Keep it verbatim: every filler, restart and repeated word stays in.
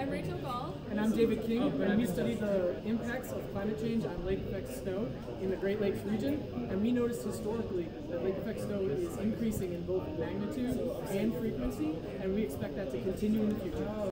I'm Rachel Gaal. And I'm David King, and we study the impacts of climate change on lake effect snow in the Great Lakes region. And we noticed historically that lake effect snow is increasing in both magnitude and frequency, and we expect that to continue in the future.